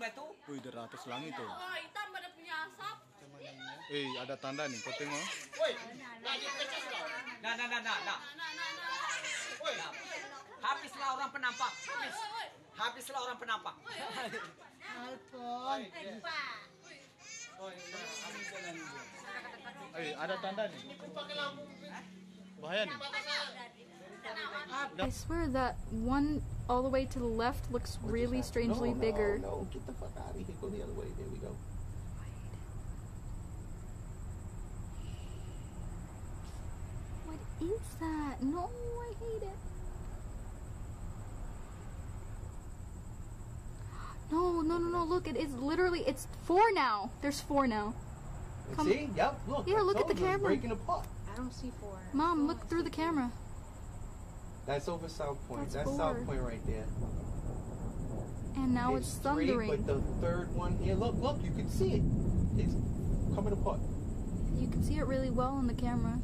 tuh. Wih, di atas langit tuh. Oh, hitam pada punya asap. Ada tanda nih, kau tengok. Nah. Habislah orang penampak. Habislah orang penampak. Alpon. Ada tanda nih. Bahaya nih. I swear that one all the way to the left looks really strangely bigger. No, get the fuck out of here. Go the other way. There we go. What is that? No, I hate it. No, look, it is literally, it's 4 now. There's 4 now. Come. See? Yep, look. Yeah, look at the camera. Breaking apart. I don't see 4. Mom, look through the camera. That's over South Point. That's 4. South Point right there. And now it's thundering. 3, but the third one here, look, you can see it. It's coming apart. You can see it really well in the camera.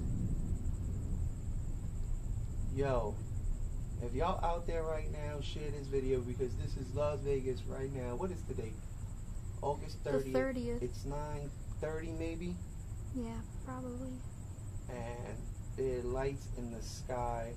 Yo, if y'all out there right now, share this video because this is Las Vegas right now. What is today? August 30th. The 30th. It's 9:30 maybe. Yeah, probably. And there are lights in the sky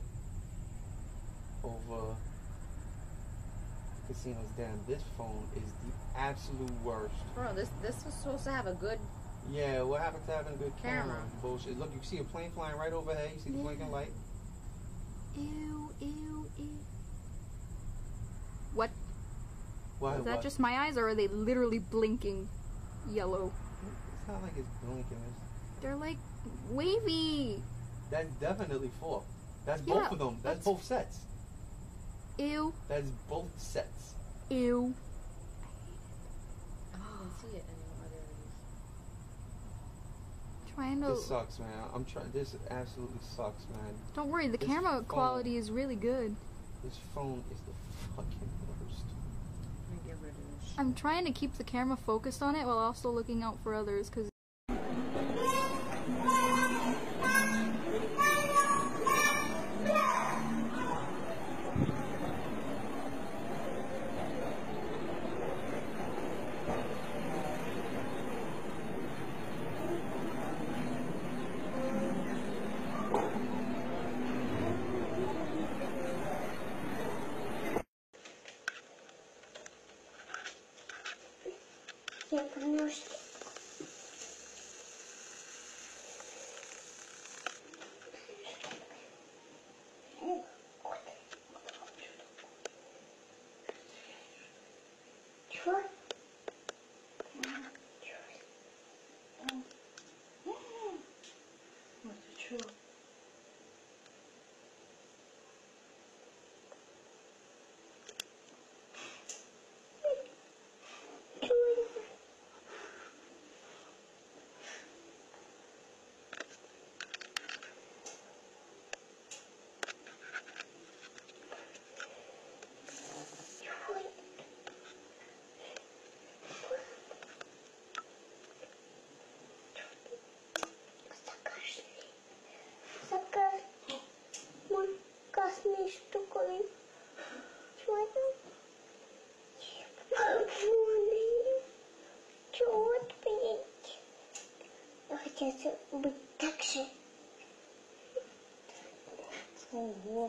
over casinos. Damn, this phone is the absolute worst. Bro, this was supposed to have a good. Yeah, what happened to having a good camera? Camera. Bullshit. Look, you see a plane flying right overhead. You see the blinking light. Ew. What? Why? Is that just my eyes, or are they literally blinking yellow? It's not like it's blinking. They're like wavy. That's definitely 4. That's Yeah, both of them. That's both sets. Ew. That's both sets. Ew. I don't even see it anymore. There it is. Trying to. This sucks, man. I'm trying. This absolutely sucks, man. Don't worry, the This camera phone- quality is really good. This phone is the fucking worst. Let me get rid of this. I'm trying to keep the camera focused on it while also looking out for others, because Я принес. Чего? Вот ты чего? Заказ. Мой красный штуковин. Чего это? Чего это, блядь? Я хотела быть так же. Ого.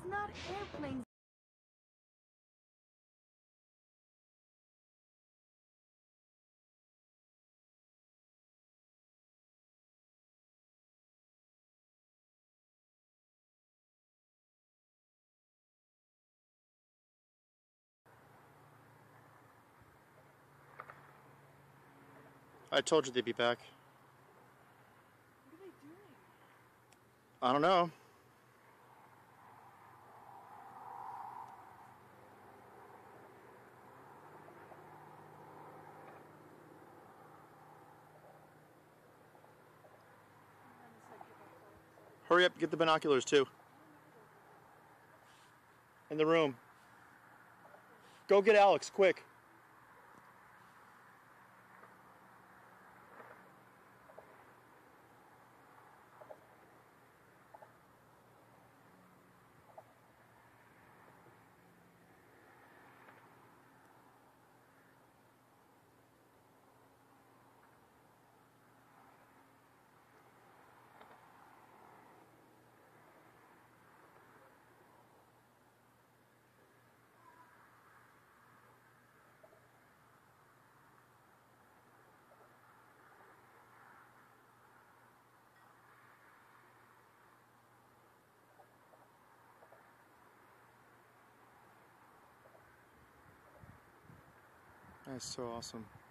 It's not airplanes. I told you they'd be back. What are they doing? I don't know. Hurry up, get the binoculars too. In the room. Go get Alex, quick. That's so awesome.